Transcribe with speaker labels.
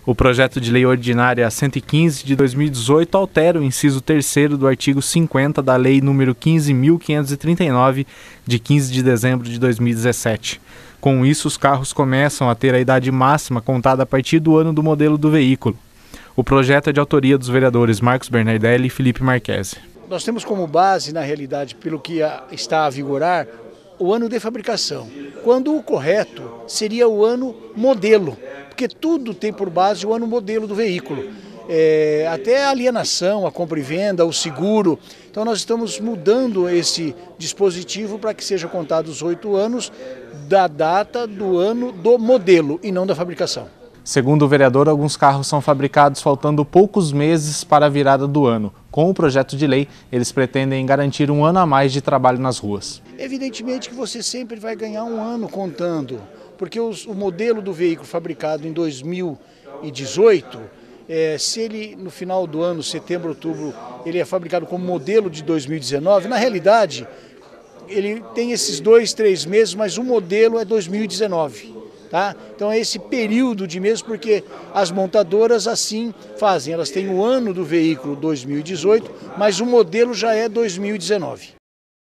Speaker 1: O projeto de lei ordinária 115 de 2018 altera o inciso 3º do artigo 50 da Lei nº 15.539, de 15 de dezembro de 2017. Com isso, os carros começam a ter a idade máxima contada a partir do ano do modelo do veículo. O projeto é de autoria dos vereadores Marcos Bernardelli e Felipe Marchese.
Speaker 2: Nós temos como base, na realidade, pelo que está a vigorar, o ano de fabricação, quando o correto seria o ano modelo, porque tudo tem por base o ano modelo do veículo. Até a alienação, a compra e venda, o seguro. Então nós estamos mudando esse dispositivo para que seja contado os 8 anos da data do ano do modelo e não da fabricação.
Speaker 1: Segundo o vereador, alguns carros são fabricados faltando poucos meses para a virada do ano. Com o projeto de lei, eles pretendem garantir um ano a mais de trabalho nas ruas.
Speaker 2: Evidentemente que você sempre vai ganhar um ano contando, porque o modelo do veículo fabricado em 2018, se ele no final do ano, setembro, outubro, ele é fabricado como modelo de 2019, na realidade ele tem esses 2, 3 meses, mas o modelo é 2019. Tá? Então é esse período de meses, porque as montadoras assim fazem, elas têm o ano do veículo 2018, mas o modelo já é 2019.